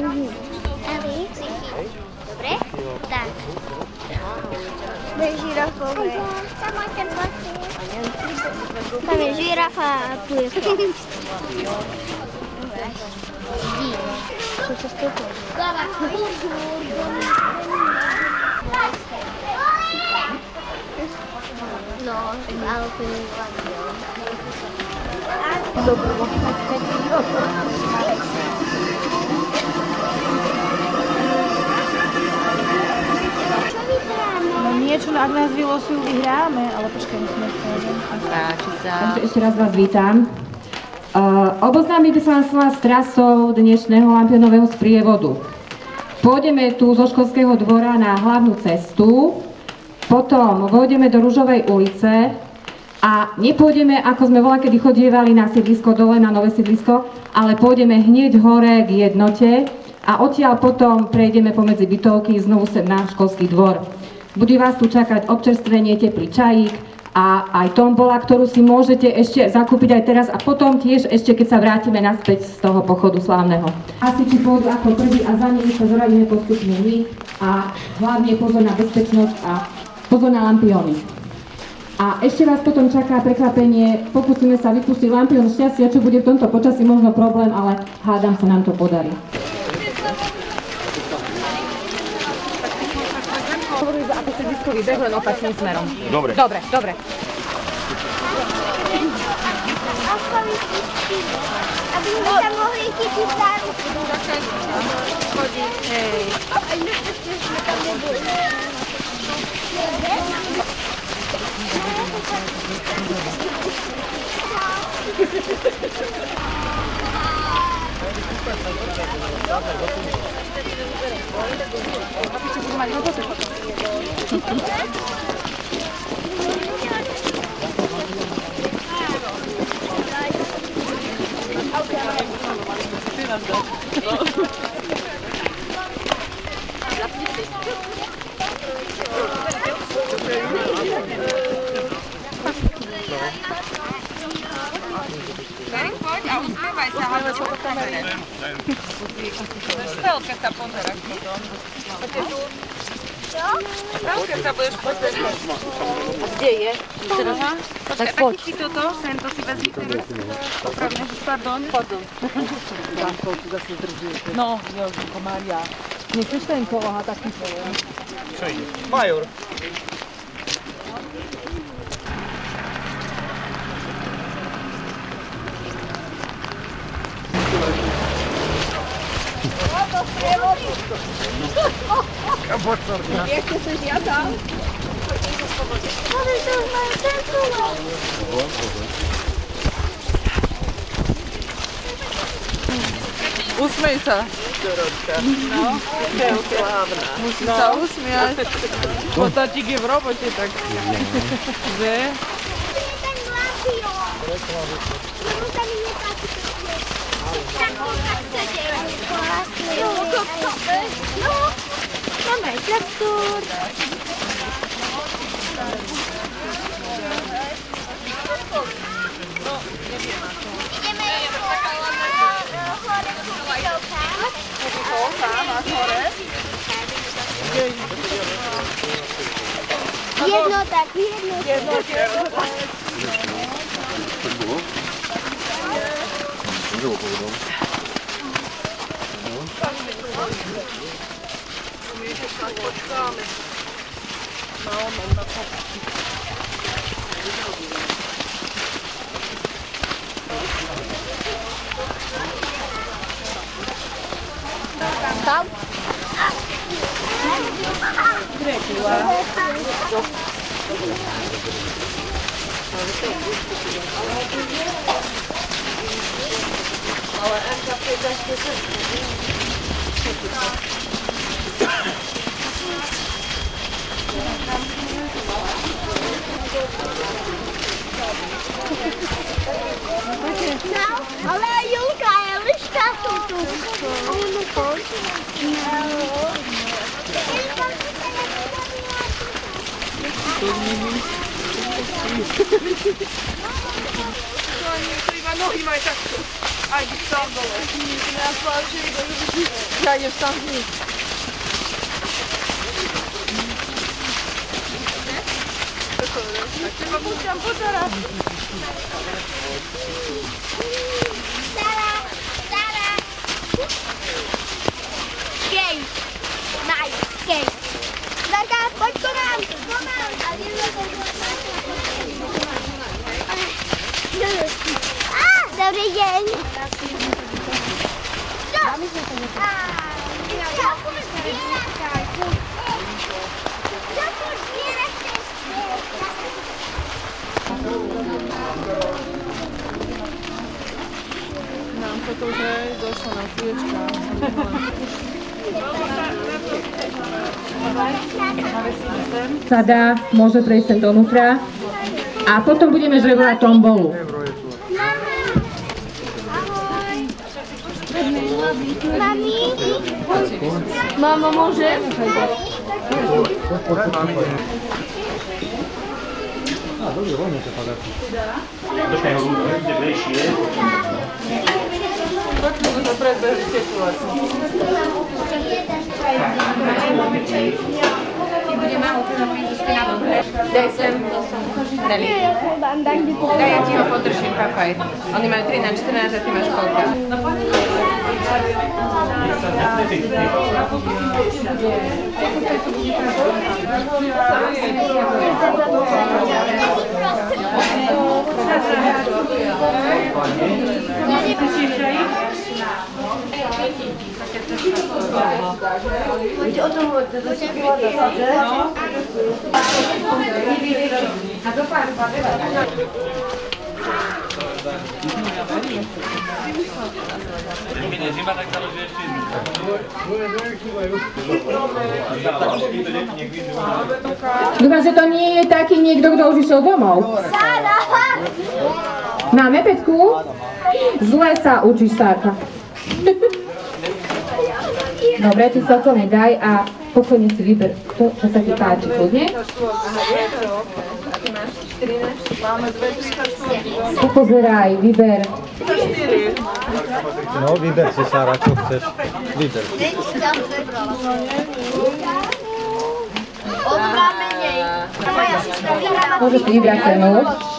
Dobre? Tak. Bude žirafové. Tam je žirafa a tu je to. Co se stopilo? No, ale to nie No niečo, ak nás vylosujú, vyhráme, ale počkaj, musíme povedať. Takže ešte raz vás vítam. Oboznámim by som vás s trasou dnešného lampionového sprievodu. Pôjdeme tu zo školského dvora na hlavnú cestu, potom vôjdeme do Ružovej ulice a nepôjdeme, ako sme voľakedy chodievali na sídlisko dole, na nové sídlisko, ale pôjdeme hneď hore k jednote a odtiaľ potom prejdeme pomedzi bytovky znovu sem na školský dvor. Bude vás tu čakať občerstvenie, teplý čajík a aj tombola, ktorú si môžete ešte zakúpiť aj teraz a potom tiež ešte, keď sa vrátime naspäť z toho pochodu slávneho. Hasiči pôjdu ako prvý a za nimi sa zoradíme postupne my a hlavne pozor na bezpečnosť a pozor na lampióny. A ešte vás potom čaká prekvapenie, pokúsime sa vypustiť lampión šťastia, čo bude v tomto počasí možno problém, ale hádam sa nám to podarí. Hovorím, že ako sídliskový beh, len opačným smerom. Dobre. Dobre, dobre. Aby sme sa mohli chytiť za ruku. Chodiť, hej. Aj ešte sme tam neboli. Poď a uspievaj sa, ale čo po kamere. Štelke sa pozerať potom. Poďte tu. Štelke sa budeš pozerať. Kde je? Počkaj, taký si toto, tento si vezmi, ten opravne, pardon. Pardon. No, Jožinko, Mária. Nechceš ten koloha taký poviem? Čo ide? Major. Ešte sa žiadal. Ale to majú tento. Usmej sa. No, musí sa usmiať. Potatík je v robote, tak že? Ten lampión. Tomu sa mi nepáči. Tak to chcete. No, máme aj traktor. Ideme hore ku bytovkám. Jedno tak, jedno. Tak było? Było powodą. Tam? Ale Emka w tej gaście też. No, ale Julka je liška sú tu. Ono poď. No. oni to iba nohy majú takto. Aj byť tam dole. Ja idem tam vniť. A teba buď tam pozerať. Sara! Skate! Nice, skate! Darka, poď ko nám! Dobrý deň! Nám sa to už došlo na chvíľečka. Sa dá, môže prejsť sem donútra. A potom budeme žrebovať tombolu. Mami? Mama, môže? Dobrze, wolno to pada. Počkaj, ho bude bližšie. Trošku to predbežíte tu asi. Daj sem. Dali. Daj, ja ti ho podržím, papaj. Oni majú 13, 14 a ty máš koľka. Dúfam, že to nie je taký niekto, kto už išiel domov. Máme Petku? Zle sa učíš, Sárka. Dobre, ty sa to nedaj a pokojne si vyber, čo sa ti páči, kľudne. Popozeraj, vyber. No, vyber si, Sára, čo chceš. Vyber si. Môžeš si vybrať cenu.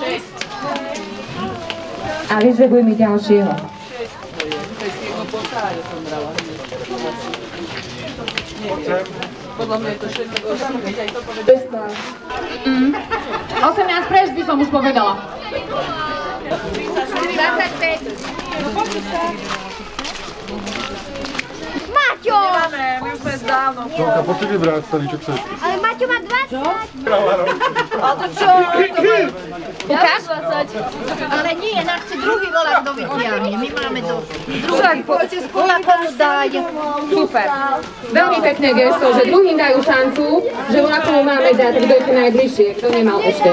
A vyžrebujeme ďalšieho. Podľa mňa je to všetko. 18 preš by som už povedala. 25. Maťo! Nemáme, my už sme dávno. Tonka, poď si vybrať, Stani, čo chceš. Ale Maťo má 20. A to čo? Ukáž? Ale nie, nám chce druhý volať do vytiahne. My máme to. Druhý, poďte spolu komu dať. Super. Veľmi pekné gesto, že druhým dajú šancu, že ona komu máme dať, kto je tu najbližšie, kto nemal ešte.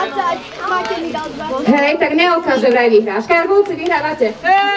Hej, tak neokáž, že vraj vyhráš. Karbulci, vyhrávate.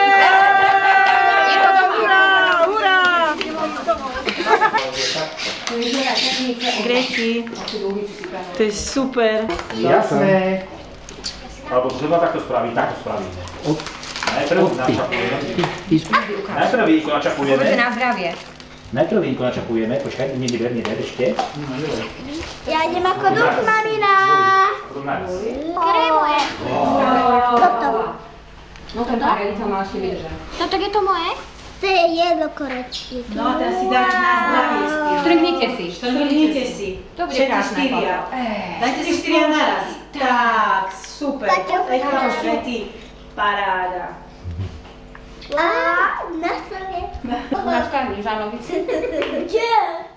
Greci, to je super. Jasné. Alebo treba takto spraviť, takto spraviť. Najprv načapujeme. Najprv vínko načapujeme. Na zdravie. Najprv vínko načapujeme. Počkaj, neber ešte. Ja idem ako duch, mamina. Kremuje. Toto. No to Marelica má ešte vydržať. Toto je to moje? To je jedno korečky. No, teraz si dáte na zdravie s tým. Štrngnite si. To bude Všetci krásne. štyria. Dajte si štyria naraz. Tak, super. Dajte vám švety. Paráda. A na sebe. Máš karmi, Žanovici? Kde?